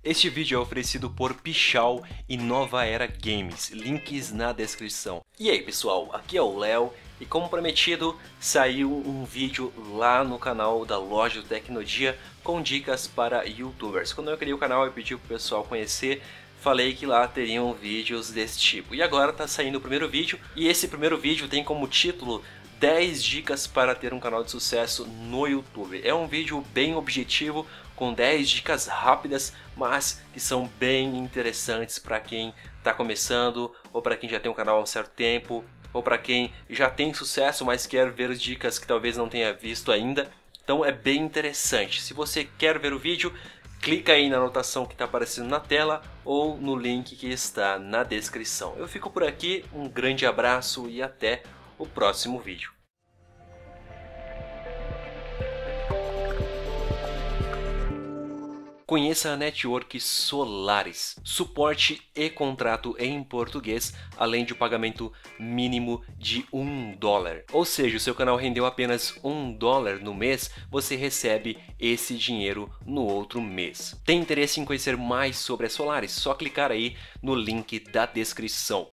Este vídeo é oferecido por Pichau e Nova Era Games, links na descrição. E aí pessoal, aqui é o Léo e como prometido, saiu um vídeo lá no canal da loja do Tecnodia com dicas para youtubers. Quando eu criei o canal e pedi pro pessoal conhecer, falei que lá teriam vídeos desse tipo. E agora tá saindo o primeiro vídeo, e esse primeiro vídeo tem como título 10 dicas para ter um canal de sucesso no YouTube. É um vídeo bem objetivo, com 10 dicas rápidas, mas que são bem interessantes para quem está começando, ou para quem já tem um canal há um certo tempo, ou para quem já tem sucesso, mas quer ver dicas que talvez não tenha visto ainda. Então é bem interessante. Se você quer ver o vídeo, clica aí na anotação que está aparecendo na tela ou no link que está na descrição. Eu fico por aqui, um grande abraço e até o próximo vídeo. Conheça a Network Solaris, suporte e contrato em português, além de o pagamento mínimo de $1. Ou seja, o seu canal rendeu apenas $1 no mês, você recebe esse dinheiro no outro mês. Tem interesse em conhecer mais sobre a Solaris? Só clicar aí no link da descrição.